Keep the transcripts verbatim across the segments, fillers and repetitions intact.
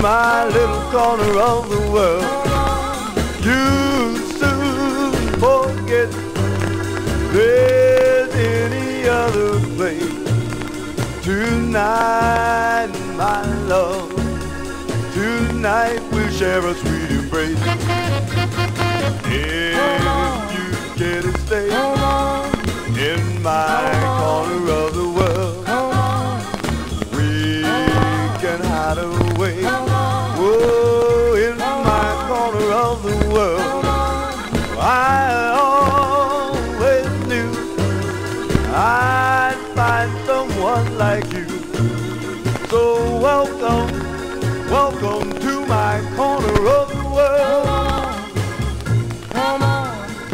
my little corner of the world. You soon forget there's any other place. Tonight, my love, tonight we'll share a sweet embrace. If you care to stay in my corner of the world, we can hide away. Whoa, in my corner of the world. I always knew I'd find someone like you. So welcome, welcome to my corner of the world. Come on.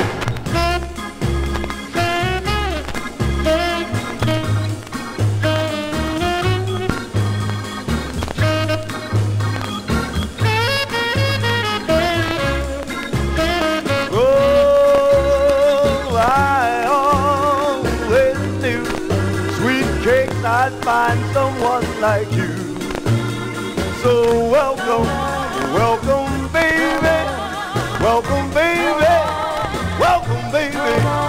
I'd find someone like you. So welcome, welcome baby, welcome baby, welcome baby.